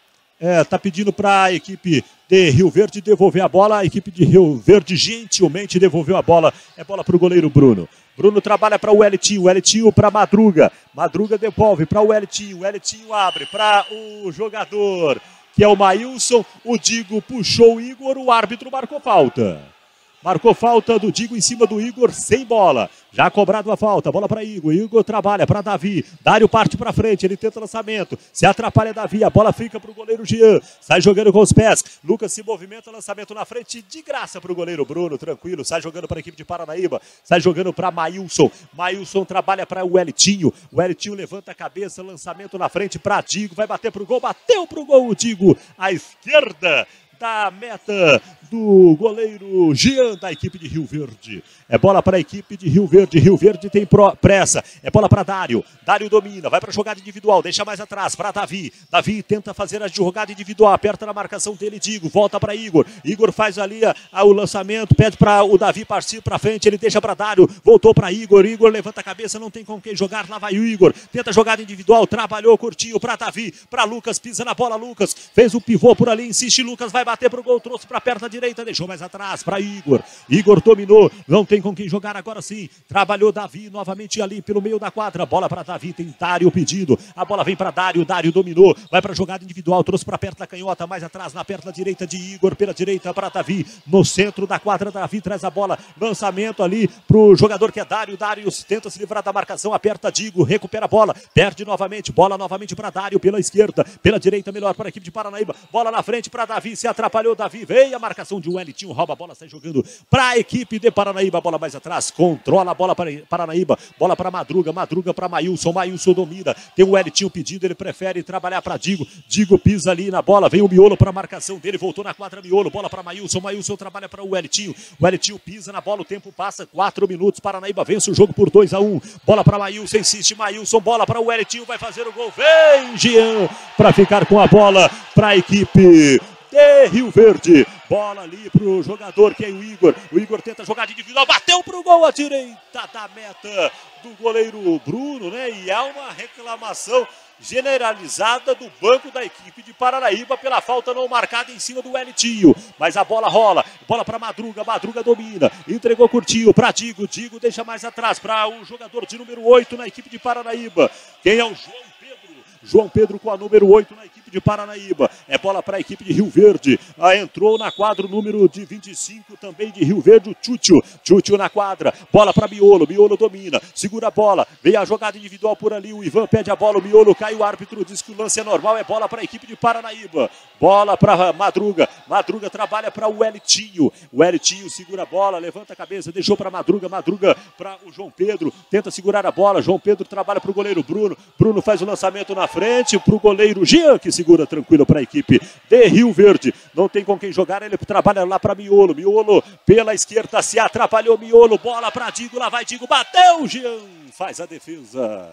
Tá pedindo para a equipe de Rio Verde devolver a bola. A equipe de Rio Verde gentilmente devolveu a bola. É bola para o goleiro Bruno. Bruno trabalha para o Wellington. Wellington para Madruga. Madruga devolve para o Wellington. Wellington abre para o jogador, que é o Maílson. O Digo puxou o Igor. O árbitro marcou falta. Marcou falta do Digo em cima do Igor, sem bola. Já cobrado a falta, bola para Igor. Igor trabalha para Davi. Dário parte para frente, ele tenta lançamento. Se atrapalha Davi, a bola fica para o goleiro Jean. Sai jogando com os pés. Lucas se movimenta, lançamento na frente, de graça para o goleiro Bruno, tranquilo. Sai jogando para a equipe de Paranaíba. Sai jogando para Maílson. Maílson trabalha para o Wellington. O Wellington levanta a cabeça, lançamento na frente para Digo. Vai bater para o gol, bateu para o gol o Digo. À esquerda da meta do goleiro Jean da equipe de Rio Verde. É bola para a equipe de Rio Verde. Rio Verde tem pressa. É bola para Dário. Dário domina. Vai para a jogada individual. Deixa mais atrás para Davi. Davi tenta fazer a jogada individual. Aperta na marcação dele. Digo. Volta para Igor. Igor faz ali o lançamento. Pede para o Davi partir para frente. Ele deixa para Dário. Voltou para Igor. Igor levanta a cabeça. Não tem com quem jogar. Lá vai o Igor. Tenta jogada individual. Trabalhou curtinho para Davi. Para Lucas. Pisa na bola. Lucas fez o pivô por ali. Insiste. Lucas vai bater para o gol. Trouxe para a perna direita. Deixou mais atrás para Igor. Igor dominou. Não tem com quem jogar agora sim. Trabalhou Davi novamente ali pelo meio da quadra. Bola para Davi. Tem Dário pedido. A bola vem para Dário. Dário dominou. Vai para a jogada individual. Trouxe para perto da canhota. Mais atrás na perna direita de Igor. Pela direita para Davi. No centro da quadra, Davi traz a bola. Lançamento ali para o jogador que é Dário. Dário tenta se livrar da marcação. Aperta Digo. Recupera a bola. Perde novamente. Bola novamente para Dário pela esquerda. Pela direita melhor para a equipe de Paranaíba. Bola na frente para Davi. Se atrapalhou Davi. Veio a marcação de Wellington. Rouba a bola. Sai jogando para a equipe de Paranaíba. Bola mais atrás. Controla a bola para Paranaíba. Bola para Madruga. Madruga para Maílson. Maílson domina. Tem o Wellington pedindo. Ele prefere trabalhar para Digo. Digo pisa ali na bola. Vem o Miolo para a marcação dele. Voltou na quadra Miolo. Bola para Maílson. Maílson trabalha para o Wellington. Wellington pisa na bola. O tempo passa. 4 minutos. Paranaíba vence o jogo por 2-1. Bola para Maílson. Insiste Maílson. Bola para o Wellington. Vai fazer o gol. Vem Jean para ficar com a bola para a equipe de Rio Verde. Bola ali pro jogador que é o Igor. O Igor tenta jogar de individual. Bateu pro gol à direita da meta do goleiro Bruno, né? E é uma reclamação generalizada do banco da equipe de Paranaíba pela falta não marcada em cima do Wellington. Mas a bola rola. Bola para Madruga. Madruga domina. Entregou curtinho para Digo. Digo deixa mais atrás para o jogador de número 8 na equipe de Paranaíba. Quem é o João Pedro? João Pedro com a número 8 na equipe de Paranaíba. É bola para a equipe de Rio Verde. Entrou na quadra o número de 25 também de Rio Verde, o Chúcio. Chúcio na quadra. Bola para Miolo. Miolo domina. Segura a bola. Vem a jogada individual por ali. O Ivan pede a bola. O Miolo cai. O árbitro diz que o lance é normal. É bola para a equipe de Paranaíba. Bola para Madruga. Madruga trabalha para o Wellington. O Wellington segura a bola. Levanta a cabeça. Deixou para Madruga. Madruga para o João Pedro. Tenta segurar a bola. João Pedro trabalha para o goleiro Bruno. Bruno faz o lançamento na frente para o goleiro Jean, que segura tranquilo para a equipe de Rio Verde. Não tem com quem jogar, ele trabalha lá para Miolo. Miolo pela esquerda, se atrapalhou Miolo. Bola para Digo, lá vai Digo, bateu Jean, faz a defesa.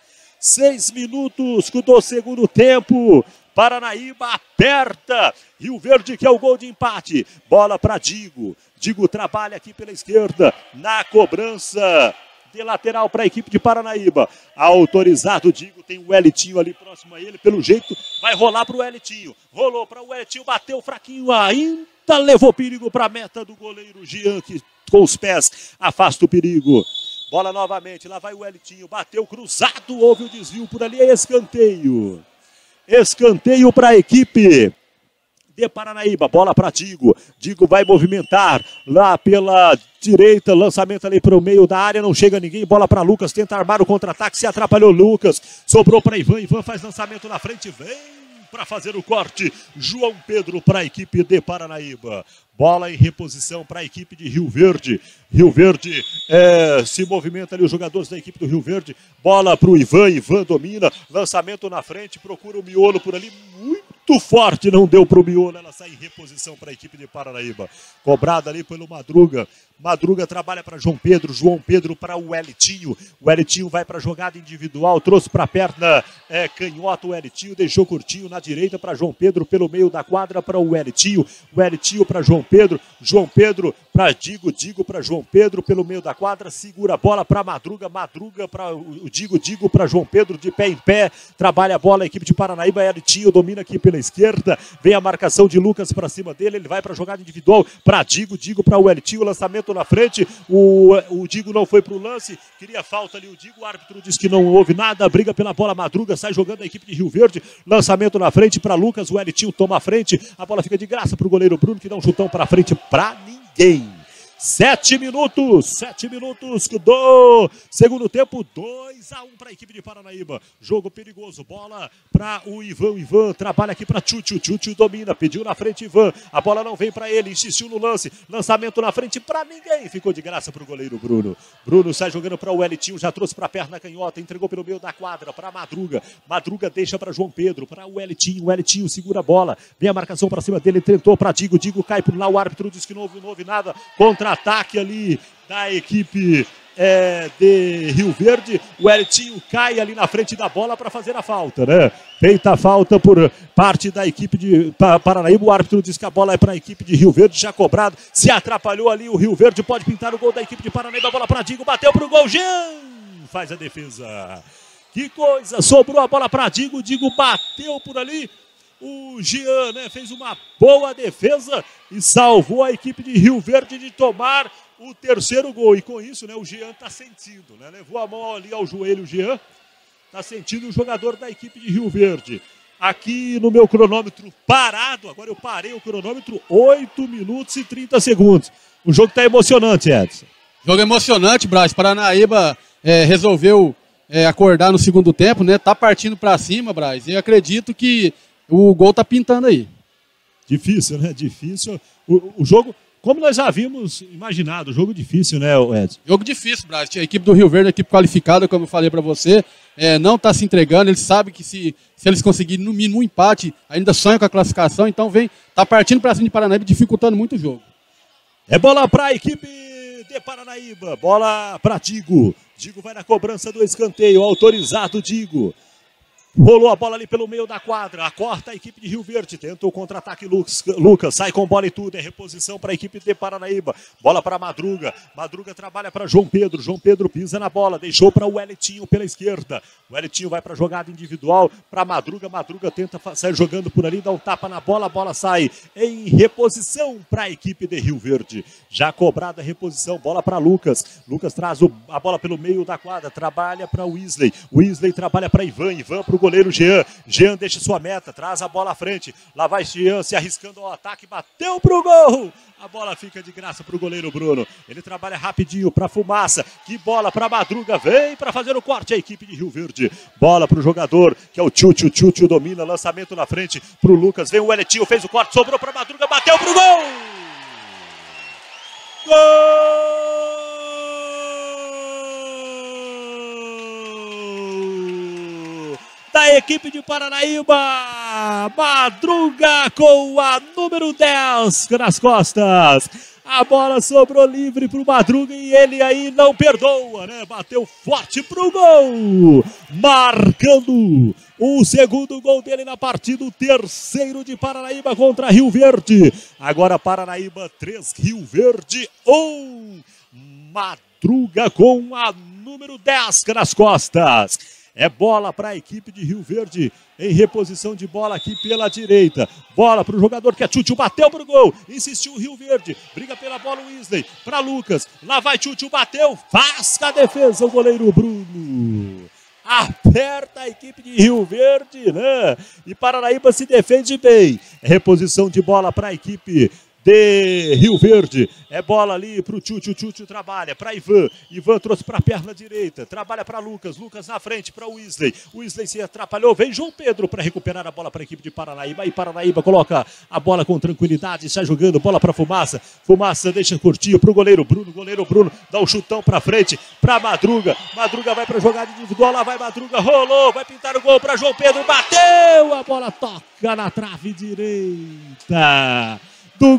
6 minutos do segundo tempo. Paranaíba aperta. Rio Verde que é o gol de empate. Bola para Digo. Digo trabalha aqui pela esquerda na cobrança de lateral para a equipe de Paranaíba. Autorizado, Digo, tem o Wellington ali próximo a ele. Pelo jeito, vai rolar para o Wellington. Rolou para o Wellington, bateu fraquinho ainda. Levou perigo para a meta do goleiro Jean, que com os pés afasta o perigo. Bola novamente, lá vai o Wellington. Bateu cruzado, houve o desvio por ali. É escanteio. Escanteio para a equipe de Paranaíba. Bola para Digo. Digo vai movimentar lá pela direita. Lançamento ali para o meio da área. Não chega ninguém. Bola para Lucas. Tenta armar o contra-ataque. Se atrapalhou Lucas. Sobrou para Ivan. Ivan faz lançamento na frente. Vem para fazer o corte. João Pedro para a equipe de Paranaíba. Bola em reposição para a equipe de Rio Verde. Rio Verde se movimenta ali os jogadores da equipe do Rio Verde. Bola para o Ivan. Ivan domina. Lançamento na frente. Procura o miolo por ali. Muito forte. Não deu para o miolo. Ela sai em reposição para a equipe de Paranaíba. Cobrada ali pelo Madruga. Madruga trabalha para João Pedro. João Pedro para o Elitinho. O Elitinho vai para a jogada individual. Trouxe para a perna canhota o Elitinho. Deixou curtinho na direita para João Pedro. Pelo meio da quadra para o Elitinho. O Elitinho para João Pedro. João Pedro para Digo. Digo para João Pedro. Pelo meio da quadra. Segura a bola para Madruga. Madruga para o Digo. Digo para João Pedro. De pé em pé. Trabalha a bola a equipe de Paranaíba. Elitinho domina aqui pela esquerda. Vem a marcação de Lucas para cima dele. Ele vai para a jogada individual para Digo. Digo para o Elitinho. Lançamento na frente. O Digo não foi para o lance. Queria falta ali o Digo. O árbitro diz que não houve nada. Briga pela bola. Madruga sai jogando a equipe de Rio Verde. Lançamento na frente para Lucas. O Elitinho toma a frente. A bola fica de graça para o goleiro Bruno, que dá um chutão para frente para ninguém. 7 minutos do segundo tempo, 2-1 para a equipe de Paranaíba. Jogo perigoso, bola para o Ivan. O Ivan trabalha aqui para Tchutchu. Tchutchu domina, pediu na frente Ivan. A bola não vem para ele, insistiu no lance. Lançamento na frente para ninguém. Ficou de graça para o goleiro Bruno. Bruno sai jogando para o Elitinho, já trouxe para a perna canhota, entregou pelo meio da quadra para Madruga. Madruga deixa para João Pedro, para o Elitinho. O Elitinho segura a bola, vem a marcação para cima dele, tentou para Digo. Digo cai por lá, o árbitro diz que não houve nada. Contra-ataque ali da equipe de Rio Verde. O Elitinho cai ali na frente da bola para fazer a falta, né? Feita a falta por parte da equipe de Paranaíba. O árbitro diz que a bola é para a equipe de Rio Verde, já cobrado. Se atrapalhou ali o Rio Verde, pode pintar o gol da equipe de Paranaíba. A bola para Digo, bateu para o gol. Jean faz a defesa. Que coisa, sobrou a bola para Digo. Digo bateu por ali. O Jean, né, fez uma boa defesa e salvou a equipe de Rio Verde de tomar o terceiro gol. E com isso, né, o Jean está sentindo, né? Levou a mão ali ao joelho o Jean. Está sentindo o jogador da equipe de Rio Verde. Aqui no meu cronômetro parado, agora eu parei o cronômetro, 8 minutos e 30 segundos. O jogo está emocionante, Edson. Jogo emocionante, Braz. Paranaíba resolveu acordar no segundo tempo, né? Tá partindo para cima, Braz. E acredito que o gol tá pintando aí. Difícil, né? Difícil. O jogo, como nós já havíamos imaginado, jogo difícil, né, Edson? Jogo difícil, Braz. A equipe do Rio Verde, a equipe qualificada, como eu falei para você, não tá se entregando. Eles sabem que se eles conseguirem no mínimo um empate, ainda sonham com a classificação. Então tá partindo para cima de Paranaíba, dificultando muito o jogo. É bola para a equipe de Paranaíba. Bola para Digo. Digo vai na cobrança do escanteio. Autorizado, Digo. Rolou a bola ali pelo meio da quadra, acorta a equipe de Rio Verde, tenta o contra-ataque Lucas, sai com bola e tudo, é reposição para a equipe de Paranaíba, bola para Madruga, Madruga trabalha para João Pedro pisa na bola, deixou para o Elitinho pela esquerda, o Elitinho vai para a jogada individual, para Madruga, Madruga tenta sair jogando por ali, dá um tapa na bola, a bola sai em reposição para a equipe de Rio Verde, já cobrada a reposição, bola para Lucas, Lucas traz a bola pelo meio da quadra, trabalha para o Weasley trabalha para Ivan para o goleiro Jean. Jean deixa sua meta, traz a bola à frente. Lá vai Jean se arriscando ao ataque, bateu pro gol. A bola fica de graça pro goleiro Bruno. Ele trabalha rapidinho para Fumaça. Que bola para Madruga, vem para fazer o corte a equipe de Rio Verde. Bola pro jogador, que é o Tchutchu. Tchutchu domina, lançamento na frente pro Lucas. Vem o Elitinho, fez o corte, sobrou para Madruga, bateu pro gol. Gol! Da equipe de Paranaíba, Madruga com a número 10 nas costas. A bola sobrou livre para o Madruga e ele aí não perdoa, né? Bateu forte para o gol, marcando o segundo gol dele na partida, o terceiro de Paranaíba contra Rio Verde. Agora Paranaíba 3, Rio Verde 1. Madruga com a número 10 nas costas. É bola para a equipe de Rio Verde em reposição de bola aqui pela direita. Bola para o jogador que é Tchutchu, bateu para o gol. Insistiu o Rio Verde, briga pela bola o Weasley. Para Lucas, lá vai Tchutchu, bateu, faz a defesa o goleiro Bruno. Aperta a equipe de Rio Verde, né? E Paranaíba se defende bem. Reposição de bola para a equipe de Rio Verde. É bola ali pro Tchutchu. O Tchutchu trabalha para Ivan. Ivan trouxe para a perna direita. Trabalha para Lucas. Lucas na frente para o Wesley. O Wesley se atrapalhou. Vem João Pedro para recuperar a bola para a equipe de Paranaíba. E Paranaíba coloca a bola com tranquilidade. Sai jogando. Bola para Fumaça. Fumaça deixa curtinho pro goleiro Bruno. Goleiro Bruno dá um chutão para frente para Madruga. Madruga vai para jogada individual. Lá vai Madruga. Rolou. Vai pintar o gol para João Pedro. Bateu. A bola toca na trave direita do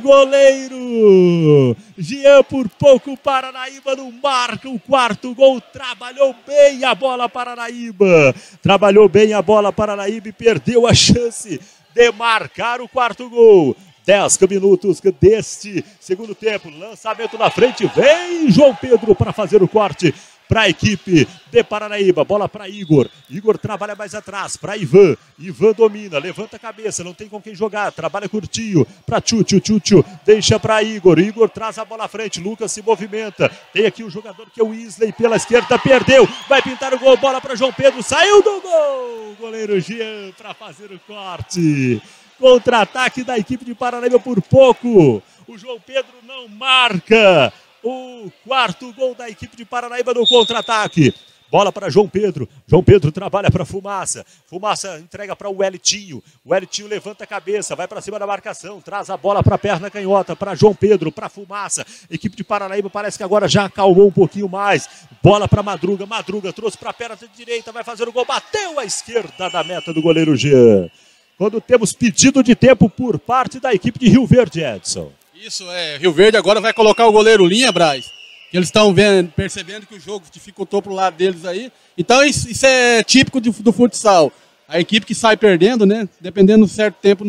goleiro Jean. Por pouco Paranaíba não marca o quarto gol. Trabalhou bem a bola Paranaíba. Trabalhou bem a bola Paranaíba e perdeu a chance de marcar o quarto gol. 10 minutos deste segundo tempo. Lançamento na frente. Vem João Pedro para fazer o corte para a equipe de Paranaíba. Bola para Igor. Igor trabalha mais atrás para Ivan. Ivan domina, levanta a cabeça, não tem com quem jogar. Trabalha curtinho para Tchutchu. Tchutchu deixa para Igor. Igor traz a bola à frente. Lucas se movimenta. Tem aqui o jogador que é o Wesley pela esquerda. Perdeu. Vai pintar o gol. Bola para João Pedro. Saiu do gol. Goleiro Jean para fazer o corte. Contra-ataque da equipe de Paranaíba por pouco. O João Pedro não marca o quarto gol da equipe de Paranaíba no contra-ataque. Bola para João Pedro. João Pedro trabalha para Fumaça. Fumaça entrega para o Wellington. O Wellington levanta a cabeça, vai para cima da marcação, traz a bola para a perna canhota, para João Pedro, para Fumaça. Equipe de Paranaíba parece que agora já acalmou um pouquinho mais. Bola para Madruga. Madruga trouxe para a perna direita, vai fazer o gol. Bateu à esquerda da meta do goleiro Jean. Quando temos pedido de tempo por parte da equipe de Rio Verde, Edson. Isso, Rio Verde agora vai colocar o goleiro Linha, Braz. Eles estão percebendo que o jogo dificultou pro lado deles aí. Então isso é típico do futsal. A equipe que sai perdendo, né? Dependendo de um certo tempo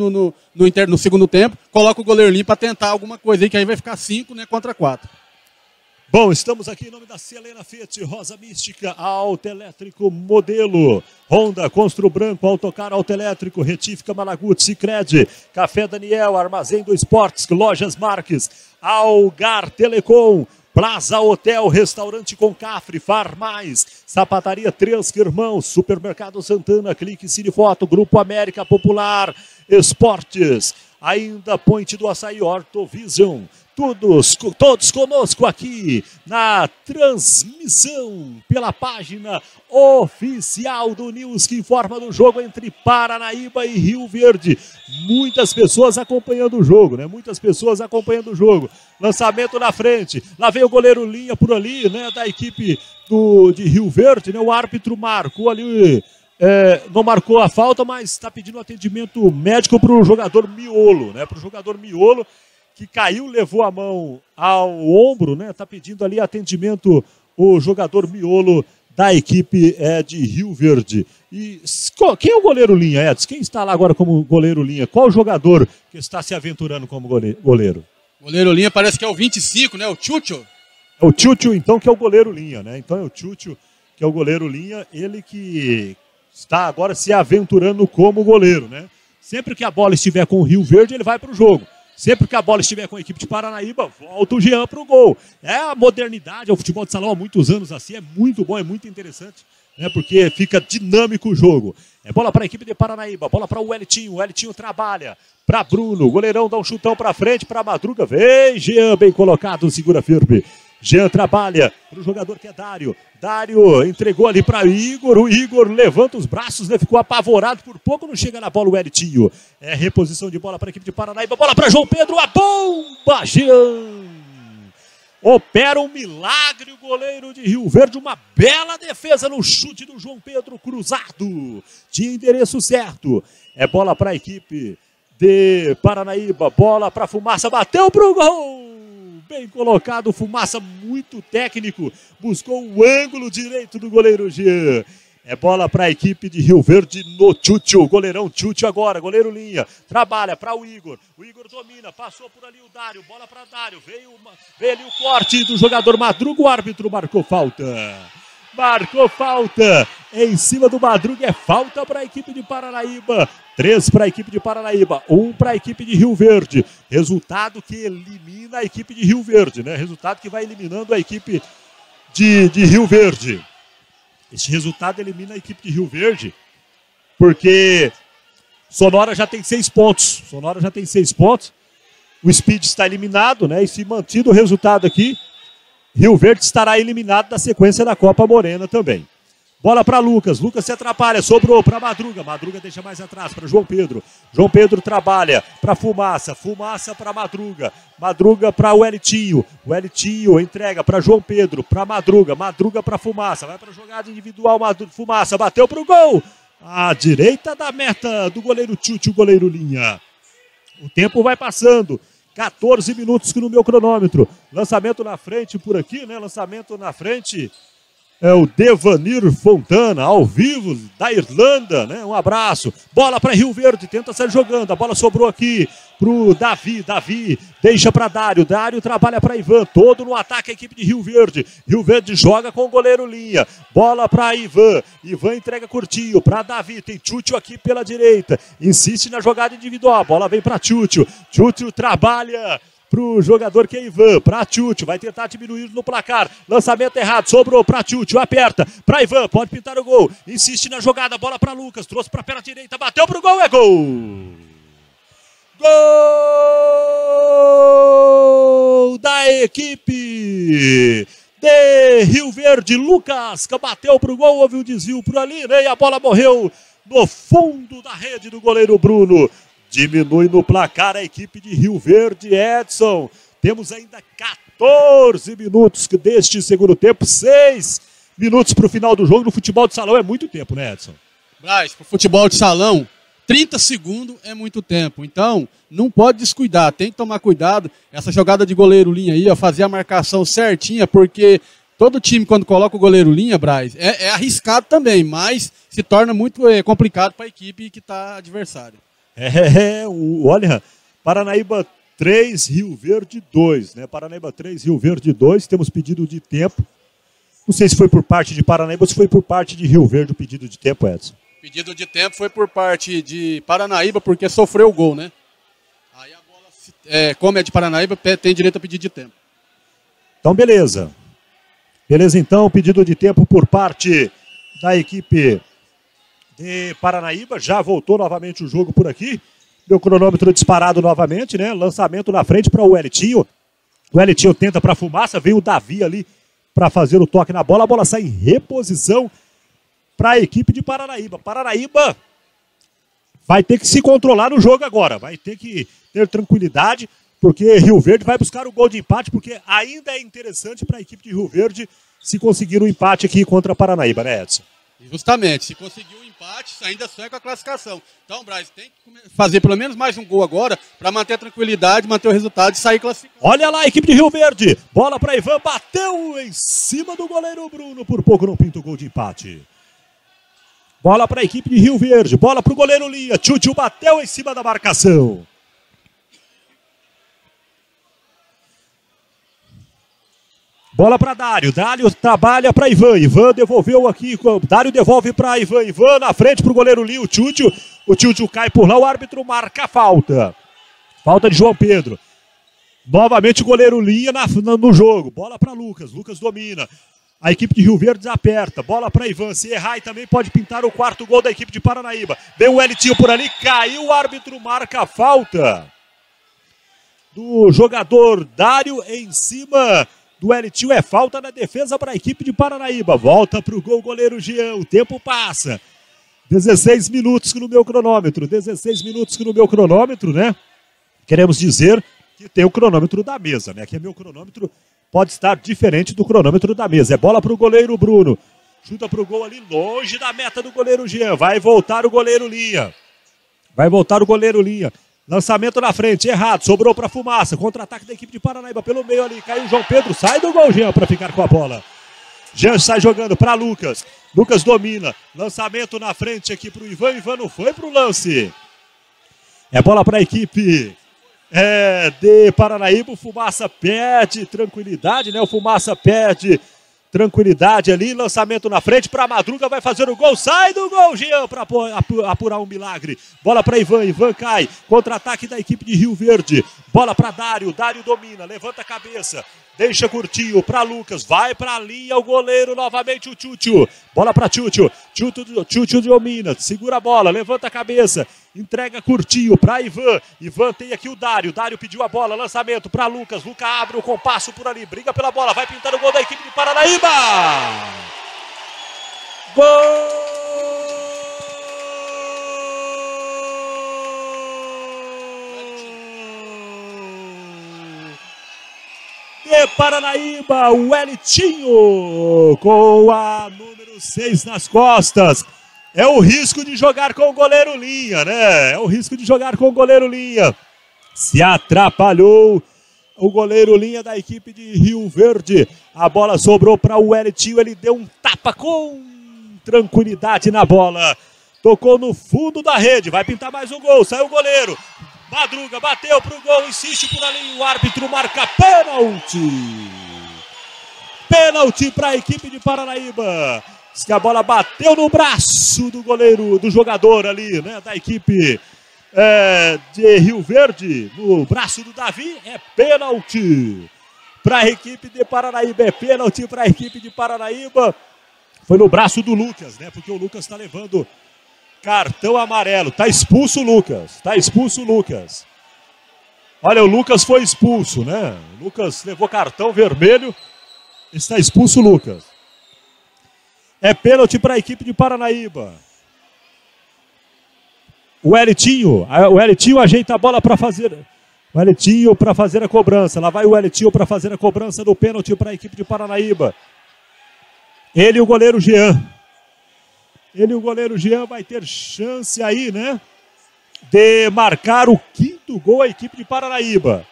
no segundo tempo, coloca o goleiro Linha para tentar alguma coisa aí, que aí vai ficar 5, né, contra 4. Bom, estamos aqui em nome da Selena Fiat, Rosa Mística, Autoelétrico Modelo, Honda, Constru Branco, Autocar Autoelétrico, Retífica Malaguti, Sicredi, Café Daniel, Armazém do Esportes, Lojas Marques, Algar Telecom, Plaza Hotel, Restaurante Concafre, Farmais, Sapataria Três Irmãos, Supermercado Santana, Clique Cine Foto, Grupo América Popular, Esportes, ainda Ponte do Açaí, Ortovision. Todos conosco aqui na transmissão pela página oficial do News, que informa do jogo entre Paranaíba e Rio Verde. Muitas pessoas acompanhando o jogo, né? Muitas pessoas acompanhando o jogo. Lançamento na frente. Lá vem o goleiro Linha por ali, né? Da equipe de Rio Verde, né? O árbitro marcou ali. Não marcou a falta, mas está pedindo atendimento médico para o jogador Miolo, né? Para o jogador Miolo, que caiu, levou a mão ao ombro, né? Está pedindo ali atendimento o jogador Miolo da equipe de Rio Verde. E quem é o goleiro Linha, Edson? Quem está lá agora como goleiro Linha? Qual jogador que está se aventurando como goleiro? Goleiro Linha parece que é o 25, né? O Tchutchu. É o Tchutchu, então, que é o goleiro Linha, né? Então é o Tchutchu que é o goleiro Linha, ele que está agora se aventurando como goleiro, né? Sempre que a bola estiver com o Rio Verde, ele vai para o jogo. Sempre que a bola estiver com a equipe de Paranaíba, volta o Jean para o gol. É a modernidade, é o futebol de salão há muitos anos assim, é muito bom, é muito interessante, né? Porque fica dinâmico o jogo. É bola para a equipe de Paranaíba, bola para o Wellington trabalha para Bruno, o goleirão dá um chutão para frente, para Madruga, vem Jean, bem colocado, segura firme. Jean trabalha para o jogador que é Dário. Dário entregou ali para Igor. O Igor levanta os braços, né? Ficou apavorado. Por pouco não chega na bola o Eritinho. É reposição de bola para a equipe de Paranaíba. Bola para João Pedro. A bomba, Jean. Opera um milagre o goleiro de Rio Verde. Uma bela defesa no chute do João Pedro cruzado. Tinha endereço certo. É bola para a equipe de Paranaíba. Bola para Fumaça. Bateu para o gol. Bem colocado, Fumaça muito técnico, buscou o ângulo direito do goleiro Jean. É bola para a equipe de Rio Verde no Tchutchu, goleirão Tchutchu agora, goleiro Linha, trabalha para o Igor domina, passou por ali o Dário, bola para Dário, veio ali o corte do jogador Madruga, o árbitro marcou falta. Marcou falta em cima do Madruga, é falta para a equipe de Paranaíba. 3 para a equipe de Paranaíba, 1 para a equipe de Rio Verde. Resultado que elimina a equipe de Rio Verde, né? Resultado que vai eliminando a equipe de Rio Verde. Este resultado elimina a equipe de Rio Verde, porque Sonora já tem 6 pontos. Sonora já tem 6 pontos. O Speed está eliminado, né? E se mantido o resultado aqui, Rio Verde estará eliminado da sequência da Copa Morena também. Bola para Lucas. Lucas se atrapalha. Sobrou para Madruga. Madruga deixa mais atrás para João Pedro. João Pedro trabalha para Fumaça. Fumaça para Madruga. Madruga para o Elitinho. O Elitinho entrega para João Pedro. Para Madruga. Madruga para Fumaça. Vai para a jogada individual. Fumaça bateu para o gol. À direita da meta do goleiro Tchutchu, o goleiro Linha. O tempo vai passando. 14 minutos no meu cronômetro. Lançamento na frente por aqui, né? Lançamento na frente. É o Devanir Fontana, ao vivo, da Irlanda, né? Um abraço. Bola para Rio Verde, tenta sair jogando. A bola sobrou aqui pro Davi. Davi deixa para Dário. Dário trabalha para Ivan. Todo no ataque a equipe de Rio Verde. Rio Verde joga com o goleiro Linha. Bola para Ivan. Ivan entrega curtinho para Davi. Tem Tchutchu aqui pela direita. Insiste na jogada individual. A bola vem para Tchutchu. Tchutchu trabalha pro jogador que é Ivan, pra Tchutchu, vai tentar diminuir no placar, lançamento errado, sobrou pra Tchutchu, aperta, pra Ivan, pode pintar o gol, insiste na jogada, bola pra Lucas, trouxe pra perna direita, bateu pro gol, é gol! Gol da equipe de Rio Verde, Lucas, que bateu pro gol, houve um desvio por ali, né, e a bola morreu no fundo da rede do goleiro Bruno. Diminui no placar a equipe de Rio Verde, Edson. Temos ainda 14 minutos deste segundo tempo, 6 minutos para o final do jogo. No futebol de salão é muito tempo, né, Edson? Braz, para o futebol de salão, 30 segundos é muito tempo. Então, não pode descuidar, tem que tomar cuidado. Essa jogada de goleiro Linha aí, ó, fazer a marcação certinha, porque todo time, quando coloca o goleiro Linha, Braz, é arriscado também, mas se torna muito complicado para a equipe que está adversária. Olha, Paranaíba 3, Rio Verde 2, né? Paranaíba 3, Rio Verde 2, temos pedido de tempo. Não sei se foi por parte de Paranaíba ou se foi por parte de Rio Verde o pedido de tempo, Edson. O pedido de tempo foi por parte de Paranaíba, porque sofreu o gol, né? Aí a bola, como é de Paranaíba, tem direito a pedido de tempo. Então, beleza. Beleza, então, pedido de tempo por parte da equipe de Paranaíba, já voltou novamente o jogo por aqui, meu cronômetro disparado novamente, né, lançamento na frente para o Elitinho, tenta para a Fumaça, vem o Davi ali para fazer o toque na bola, a bola sai em reposição para a equipe de Paranaíba. Paranaíba vai ter que se controlar no jogo agora, vai ter que ter tranquilidade, porque Rio Verde vai buscar o gol de empate, porque ainda é interessante para a equipe de Rio Verde se conseguir um empate aqui contra a Paranaíba, né, Edson? Justamente, se conseguir um empate, ainda sonha com a classificação. Então, Braz, tem que fazer pelo menos mais um gol agora para manter a tranquilidade, manter o resultado e sair classificado. Olha lá a equipe de Rio Verde, bola para Ivan, bateu em cima do goleiro Bruno, por pouco não pinta o gol de empate. Bola para a equipe de Rio Verde, bola para o goleiro Linha, Tchutchu bateu em cima da marcação. Bola para Dário. Dário trabalha para Ivan. Ivan devolveu aqui. Dário devolve para Ivan. Ivan na frente para o goleiro Linho. O Tchutchu cai por lá. O árbitro marca a falta. Falta de João Pedro. Novamente o goleiro Linha no jogo. Bola para Lucas. Lucas domina. A equipe de Rio Verde aperta. Bola para Ivan. Se errar, e também pode pintar o quarto gol da equipe de Paranaíba. Vem o Elitinho por ali. Caiu. O árbitro marca a falta do jogador Dário em cima do Elitinho. É falta na defesa para a equipe de Paranaíba. Volta para o gol goleiro Jean. O tempo passa. 16 minutos no meu cronômetro. 16 minutos no meu cronômetro, né? Queremos dizer que tem o cronômetro da mesa, né? Que meu cronômetro pode estar diferente do cronômetro da mesa. É bola para o goleiro Bruno. Chuta para o gol ali longe da meta do goleiro Jean. Vai voltar o goleiro Linha. Lançamento na frente, errado, sobrou para Fumaça, contra-ataque da equipe de Paranaíba pelo meio ali, caiu o João Pedro, sai do gol Jean para ficar com a bola. Jean sai jogando para Lucas, Lucas domina, lançamento na frente aqui para o Ivan, Ivan não foi para o lance. É bola para a equipe de Paranaíba, o Fumaça perde tranquilidade, né? O Fumaça perde tranquilidade ali, lançamento na frente para Madruga, vai fazer o gol, sai do gol Jean para apurar um milagre. Bola para Ivan, Ivan cai, contra-ataque da equipe de Rio Verde. Bola para Dário, Dário domina, levanta a cabeça, deixa curtinho para Lucas, vai para a linha o goleiro novamente o Tchutchu. Bola para Tchutchu. Tchutchu domina, segura a bola, levanta a cabeça, entrega curtinho para Ivan. Ivan tem aqui o Dário. Dário pediu a bola, lançamento para Lucas. Lucas abre o compasso por ali, briga pela bola, vai pintando o gol da equipe de Paranaíba. Gol! De Paranaíba, o Elitinho com a número 6 nas costas. É o risco de jogar com o goleiro Linha, né? É o risco de jogar com o goleiro Linha. Se atrapalhou o goleiro Linha da equipe de Rio Verde. A bola sobrou para o Elitinho, ele deu um tapa com tranquilidade na bola. Tocou no fundo da rede, vai pintar mais um gol, saiu o goleiro. Madruga, bateu pro gol, insiste por ali, o árbitro marca pênalti. Pênalti para a equipe de Paranaíba. Diz que a bola bateu no braço do goleiro, do jogador ali, né, da equipe de Rio Verde. No braço do Davi, é pênalti para a equipe de Paranaíba. É pênalti para a equipe de Paranaíba. Foi no braço do Lucas, né, porque o Lucas está levando cartão amarelo. Tá expulso o Lucas. Tá expulso o Lucas. Olha, o Lucas foi expulso, né? O Lucas levou cartão vermelho. Está expulso o Lucas. É pênalti para a equipe de Paranaíba. O Elitinho ajeita a bola para fazer. O Elitinho para fazer a cobrança. Lá vai o Elitinho para fazer a cobrança do pênalti para a equipe de Paranaíba. Ele e o goleiro Jean. Ele e o goleiro Jean vai ter chance aí, né, de marcar o 5º gol a equipe de Paranaíba.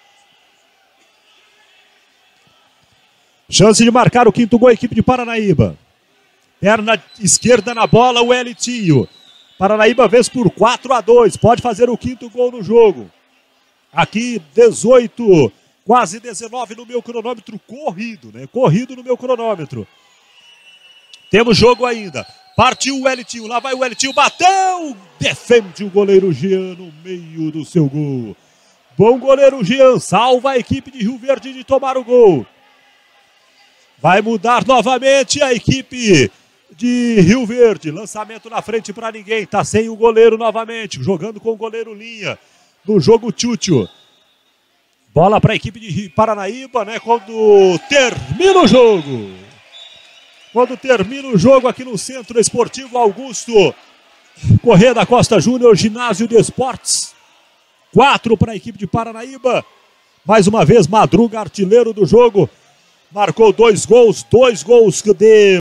Chance de marcar o 5º gol a equipe de Paranaíba. Perna esquerda na bola, o Elitinho. Paranaíba vence por 4-2. Pode fazer o 5º gol no jogo. Aqui 18, quase 19 no meu cronômetro corrido, né? Corrido no meu cronômetro. Temos jogo ainda. Partiu o Elitinho, lá vai o Elitinho, bateu, defende o goleiro Jean no meio do seu gol. Bom goleiro Jean, salva a equipe de Rio Verde de tomar o gol. Vai mudar novamente a equipe de Rio Verde. Lançamento na frente para ninguém, tá sem o goleiro novamente, jogando com o goleiro Linha. No jogo Tchutchu. Bola para a equipe de Paranaíba, né, quando termina o jogo. Quando termina o jogo aqui no Centro Esportivo Augusto Corrêa da Costa Júnior, ginásio de esportes. 4 para a equipe de Paranaíba. Mais uma vez, Madruga, artilheiro do jogo. Marcou 2 gols de